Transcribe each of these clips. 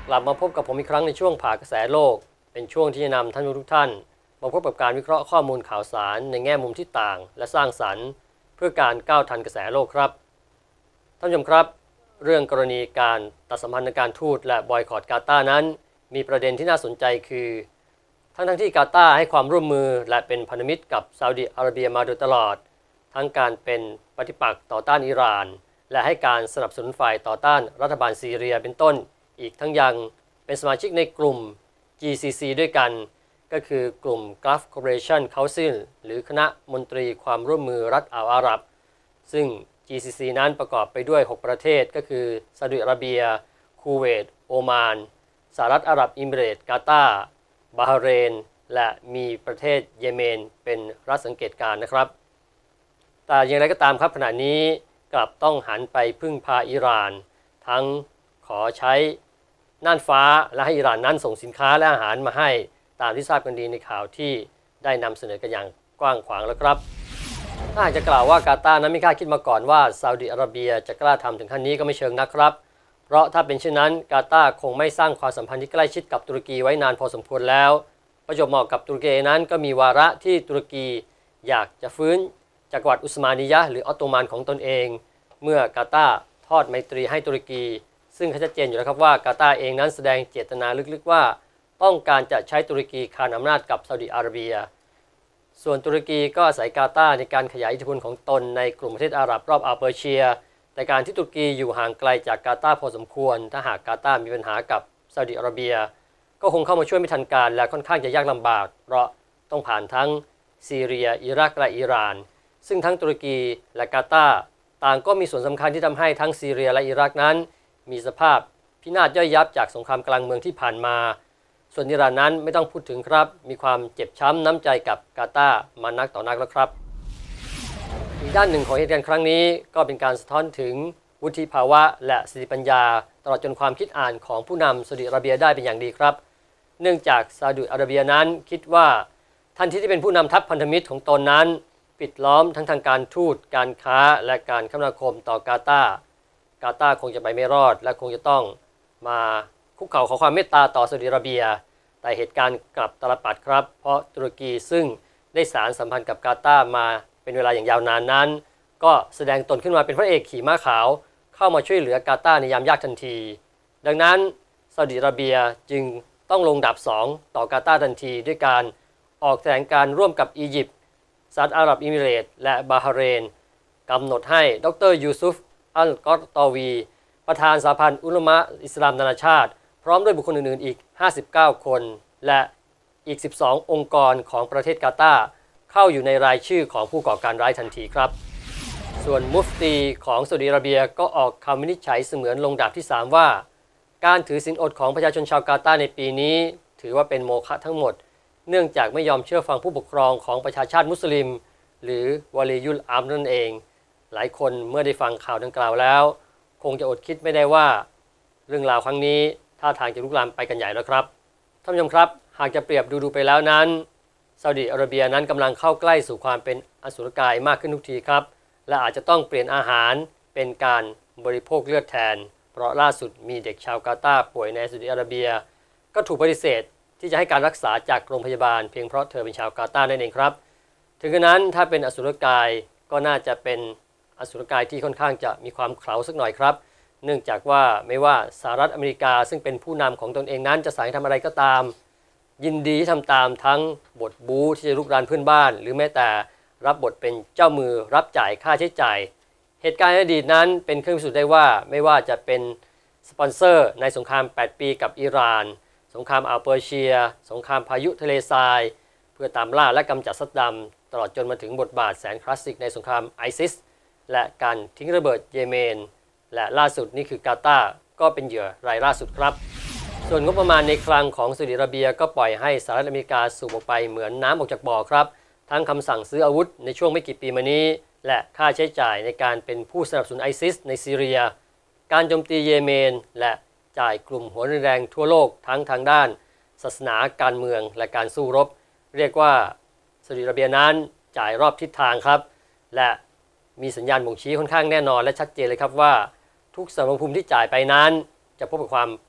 กลับมาพบกับผมอีกครั้งในช่วงผ่ากระแสโลกเป็นช่วงที่จะนำท่านทุกท่านมาพบกับการวิเคราะห์ข้อมูลข่าวสารในแง่มุมที่ต่างและสร้างสรรค์เพื่อการก้าวทันกระแสโลกครับท่านผู้ชมครับเรื่องกรณีการตัดสัมพันธ์ในการทูตและบอยคอตกาตาร์นั้นมีประเด็นที่น่าสนใจคือทั้งที่กาตาร์ให้ความร่วมมือและเป็นพันธมิตรกับซาอุดิอาระเบียมาโดยตลอดทั้งการเป็นปฏิปักษ์ต่อต้านอิหร่านและให้การสนับสนุนฝ่ายต่อต้านรัฐบาลซีเรียเป็นต้นอีกทั้งยังเป็นสมาชิกในกลุ่ม GCC ด้วยกันก็คือกลุ่ม Gulf Cooperation Council หรือคณะมนตรีความร่วมมือรัฐอ่าวอาหรับซึ่ง GCC นั้นประกอบไปด้วย 6 ประเทศก็คือซาอุดิอาระเบียคูเวตโอมานสหรัฐอาหรับเอมิเรตส์กาตาร์บาห์เรนและมีประเทศเยเมนเป็นรัฐสังเกตการณ์นะครับแต่อย่างไรก็ตามครับขณะนี้กลับต้องหันไปพึ่งพาอิหร่านทั้งขอใช้น่านฟ้าและให้อิหร่านนั้นส่งสินค้าและอาหารมาให้ตามที่ทราบกันดีในข่าวที่ได้นำเสนอกันอย่างกว้างขวางแล้วครับถ้าหากจะกล่าวว่ากาตาร์นั้นไม่คาดคิดมาก่อนว่าซาอุดิอาระเบียจะกล้าทำถึงขั้นนี้ก็ไม่เชิงนักครับเพราะถ้าเป็นเช่นนั้นกาตาร์คงไม่สร้างความสัมพันธ์ที่ใกล้ชิดกับตุรกีไว้นานพอสมควรแล้วประจวบเหมาะกับตุรกีนั้นก็มีวาระที่ตุรกีอยากจะฟื้นจักรวรรดิอุสมานียะห์หรือออตโตมันของตนเองเมื่อกาตาร์ทอดไมตรีให้ตุรกีซึ่งชัดเจนอยู่แล้วครับว่ากาตาร์เองนั้นแสดงเจตนาลึกๆว่าต้องการจะใช้ตุรกีคานอำนาจกับซาอุดิอาระเบียส่วนตุรกีก็อาศัยกาตาร์ในการขยายอิทธิพลของตนในกลุ่มประเทศอาหรับรอบอ่าวเปอร์เซียแต่การที่ตุรกีอยู่ห่างไกลจากกาตาร์พอสมควรถ้าหากกาตาร์มีปัญหากับซาอุดิอาระเบียก็คงเข้ามาช่วยไม่ทันการและค่อนข้างจะยากลำบากเพราะต้องผ่านทั้งซีเรียอิรักและอิหร่านซึ่งทั้งตุรกีและกาตาร์ต่างก็มีส่วนสำคัญที่ทำให้ทั้งซีเรียและอิรักนั้นมีสภาพพินาศย่อยยับจากสงครามกลางเมืองที่ผ่านมาส่วนอิหร่านนั้นไม่ต้องพูดถึงครับมีความเจ็บช้ำน้ำใจกับกาตาร์มานักต่อนักแล้วครับอีกด้านหนึ่งของเหตุการณ์ครั้งนี้ก็เป็นการสะท้อนถึงวุฒิภาวะและสติปัญญาตลอดจนความคิดอ่านของผู้นำซาอุดิอาระเบียได้เป็นอย่างดีครับเนื่องจากซาอุดิอาระเบียนั้นคิดว่าทันทีที่เป็นผู้นำทัพพันธมิตรของตนนั้นปิดล้อมทั้งทางการทูตการค้าและการคมนาคมต่อกาตาร์คงจะไปไม่รอดและคงจะต้องมาคุกเข่าขอความเมตตาต่อซาอุดิอาระเบียแต่เหตุการณ์กลับตาลปัดครับเพราะตุรกีซึ่งได้สานสัมพันธ์กับกาตาร์มาเป็นเวลาอย่างยาวนานนั้นก็แสดงตนขึ้นมาเป็นพระเอกขี่ม้าขาวเข้ามาช่วยเหลือกาตาร์ในยามยากทันทีดังนั้นซาอุดิอาระเบียจึงต้องลงดาบ2ต่อกาตาร์ทันทีด้วยการออกแถลงการร่วมกับอียิปต์สหรัฐอาหรับเอมิเรตส์และบาห์เรนกำหนดให้ดร.ยูซุฟอัลกอตตอวีประธานสหพันธ์อุลามะอิสลามนานาชาติพร้อมด้วยบุคคลอื่นๆอีก59คนและอีก12องค์กรของประเทศกาตาร์เข้าอยู่ในรายชื่อของผู้ก่อการร้ายทันทีครับส่วนมุฟตีของซาอุดิอาระเบียก็ออกคำวินิจฉัยเสมือนลงดาบที่3ว่าการถือศีลอดของประชาชนชาวกาตาร์ในปีนี้ถือว่าเป็นโมฆะทั้งหมดเนื่องจากไม่ยอมเชื่อฟังผู้ปกครองของประชาชาติมุสลิมหรือวาลียุลอัมนั่นเองหลายคนเมื่อได้ฟังข่าวดังกล่าวแล้วคงจะอดคิดไม่ได้ว่าเรื่องราวครั้งนี้ท่าทางจะลุกลามไปกันใหญ่แล้วครับท่านผู้ชมครับหากจะเปรียบดูไปแล้วนั้นซาอุดิอาระเบียนั้นกำลังเข้าใกล้สู่ความเป็นอสุรกายมากขึ้นทุกทีครับและอาจจะต้องเปลี่ยนอาหารเป็นการบริโภคเลือดแทนเพราะล่าสุดมีเด็กชาวกาตาร์ป่วยในซาอุดิอาระเบียก็ถูกปฏิเสธที่จะให้การรักษาจากโรงพยาบาลเพียงเพราะเธอเป็นชาวกาตาร์นั่นเองครับถึงกระนั้นถ้าเป็นอสุรกายก็น่าจะเป็นอสุรกายที่ค่อนข้างจะมีความเขลาสักหน่อยครับเนื่องจากว่าไม่ว่าสหรัฐอเมริกาซึ่งเป็นผู้นำของตนเองนั้นจะสั่งให้ทำอะไรก็ตามยินดีทำตามทั้งบทบู๊ที่จะรุกรานเพื่อนบ้านหรือแม้แต่รับบทเป็นเจ้ามือรับจ่ายค่าใช้จ่ายเหตุการณ์ในอดีตนั้นเป็นเครื่องพิสูจน์ได้ว่าไม่ว่าจะเป็นสปอนเซอร์ในสงคราม8ปีกับอิหร่านสงครามอ่าวเปอร์เซียสงครามพายุทะเลทรายเพื่อตามล่าและกำจัดซัดดัมตลอดจนมาถึงบทบาทแสนคลาสสิกในสงครามไอซิสและการทิ้งระเบิดเยเมนและล่าสุดนี่คือกาตาร์ก็เป็นเหยื่อรายล่าสุดครับส่วนงบประมาณในคลังของซาอุดิอาระเบียก็ปล่อยให้สหรัฐอเมริกาสูบออกไปเหมือนน้ำออกจากบ่อครับทั้งคำสั่งซื้ออาวุธในช่วงไม่กี่ปีมานี้และค่าใช้จ่ายในการเป็นผู้สนับสนุนไอซิสในซีเรียการโจมตีเยเมนและจ่ายกลุ่มหัวรุนแรงทั่วโลกทั้งทางด้านศาสนาการเมืองและการสู้รบเรียกว่าซาอุดิอาระเบียนั้นจ่ายรอบทิศทางครับและมีสัญญาณบ่งชี้ค่อนข้างแน่นอนและชัดเจนเลยครับว่าทุกสมรภูมิที่จ่ายไปนั้นจะพบกับความ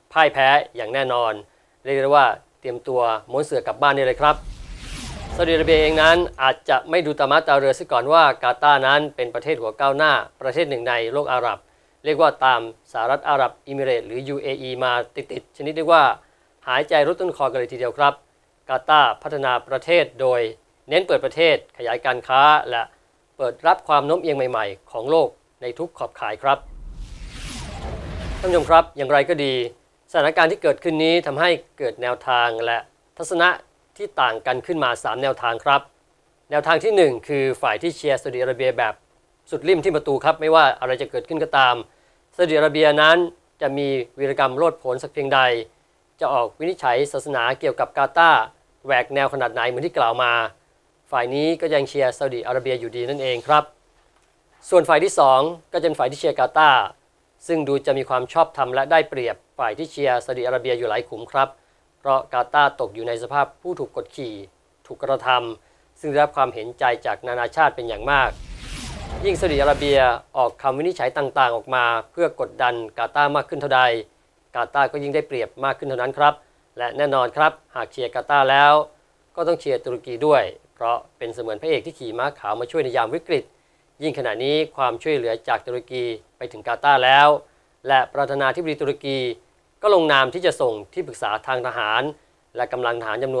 พ่ายแพ้อย่างแน่นอนเรียกได้ว่าเตรียมตัวม้วนเสือกลับบ้านได้เลยครับซาอุดิอาระเบียเองนั้นอาจจะไม่ดูตามาตาเรือซะก่อนว่ากาตาร์นั้นเป็นประเทศหัวก้าวหน้าประเทศหนึ่งในโลกอาหรับเรียกว่าตามสหรัฐอาหรับอิมิเรตส์หรือ UAE มาติดชนิดเรียกว่าหายใจรดต้นคอกันเลยทีเดียวครับกาตาร์พัฒนาประเทศโดยเน้นเปิดประเทศขยายการค้าและเปิดรับความโน้มเอียงใหม่ๆของโลกในทุกขอบข่ายครับท่านผู้ชมครับอย่างไรก็ดีสถานการณ์ที่เกิดขึ้นนี้ทำให้เกิดแนวทางและทัศนะที่ต่างกันขึ้นมา3แนวทางครับแนวทางที่1คือฝ่ายที่เชียร์ซาอุดิอาระเบียแบบสุดริมที่ประตูครับไม่ว่าอะไรจะเกิดขึ้นก็ตามซาอุดิอาระเบียนั้นจะมีวีรกรรมโลดโผนสักเพียงใดจะออกวินิจฉัยศาสนาเกี่ยวกับกาตาร์แหวกแนวขนาดไหนเหมือนที่กล่าวมาฝ่ายนี้ก็ยังเชียร์ซาอุดิอาระเบียอยู่ดีนั่นเองครับส่วนฝ่ายที่2ก็จะเป็นฝ่ายที่เชียร์กาตาร์ซึ่งดูจะมีความชอบธรรมและได้เปรียบฝ่ายที่เชียร์ซาอุดิอาระเบียอยู่หลายขุมครับเพราะกาตาร์ตกอยู่ในสภาพผู้ถูกกดขี่ถูกกระทำซึ่งได้รับความเห็นใจจากนานาชาติเป็นอย่างมากยิ่งซาอุดิอาระเบียออกคำวินิจฉัยต่างๆออกมาเพื่อกดดันกาตาร์มากขึ้นเท่าใดกาตาร์ก็ยิ่งได้เปรียบมากขึ้นเท่านั้นครับและแน่นอนครับหากเชียร์กาตาร์แล้วก็ต้องเชียร์ตุรกีด้วยเพราะเป็นเสมือนพระเอกที่ขี่ม้าขาวมาช่วยในยามวิกฤตยิ่งขณะนี้ความช่วยเหลือจากตุรกีไปถึงกาตาร์แล้วและประธานาธิบดีตุรกีก็ลงนามที่จะส่งที่ปรึกษาทางทหารและกำลังทหารจำนวน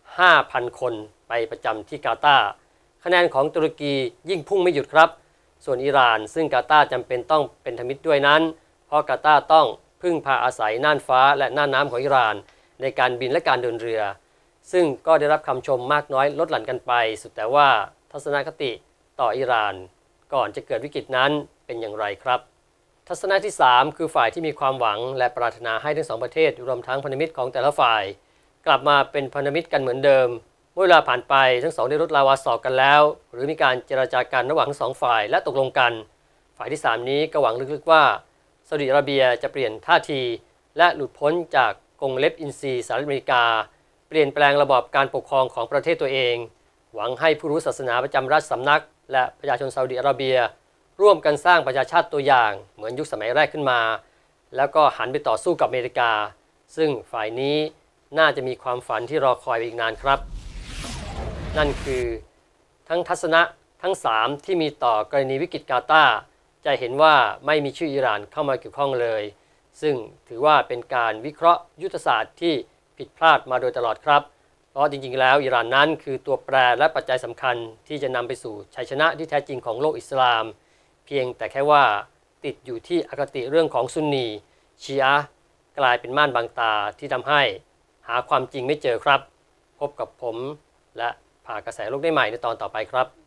5,000 คนไปประจำที่กาตาร์คะแนนของตุรกียิ่งพุ่งไม่หยุดครับส่วนอิหร่านซึ่งกาตาร์จำเป็นต้องเป็นธมิตรด้วยนั้นเพราะกาตาร์ต้องพึ่งพาอาศัยน่านฟ้าและน่านน้ำของอิหร่านในการบินและการเดินเรือซึ่งก็ได้รับคำชมมากน้อยลดหลั่นกันไปสุดแต่ว่าทัศนคติต่ออิหร่านก่อนจะเกิดวิกฤตนั้นเป็นอย่างไรครับทัศนะที่3คือฝ่ายที่มีความหวังและปรารถนาให้ทั้ง2ประเทศรวมทั้งพันธมิตรของแต่ละฝ่ายกลับมาเป็นพันธมิตรกันเหมือนเดิมเมื่อเวลาผ่านไปทั้ง2ได้ลดลาวาศอกกันแล้วหรือมีการเจรจากันระหว่างทั้ง2ฝ่ายและตกลงกันฝ่ายที่3นี้ก็หวังลึกๆว่าซาอุดิอาระเบียจะเปลี่ยนท่าทีและหลุดพ้นจากกรงเล็บอินทรีสหรัฐอเมริกาเปลี่ยนแปลงระบอบการปกครองของประเทศตัวเองหวังให้ผู้รู้ศาสนาประจำราชสำนักและประชาชนซาอุดิอาระเบียร่วมกันสร้างประชาชาติตัวอย่างเหมือนยุคสมัยแรกขึ้นมาแล้วก็หันไปต่อสู้กับอเมริกาซึ่งฝ่ายนี้น่าจะมีความฝันที่รอคอยไปอีกนานครับนั่นคือทั้งทัศนะทั้ง3ที่มีต่อกรณีวิกฤตกาตาร์จะเห็นว่าไม่มีชื่ออิหร่านเข้ามาเกี่ยวข้องเลยซึ่งถือว่าเป็นการวิเคราะห์ยุทธศาสตร์ที่ผิดพลาดมาโดยตลอดครับเพราะจริงๆแล้วอิหร่านนั้นคือตัวแปรและปัจจัยสำคัญที่จะนำไปสู่ชัยชนะที่แท้จริงของโลกอิสลามเพียงแต่แค่ว่าติดอยู่ที่อคติเรื่องของซุนนีชีอะห์กลายเป็นม่านบังตาที่ทำให้หาความจริงไม่เจอครับพบกับผมและผ่ากระแสโลกได้ใหม่ในตอนต่อไปครับ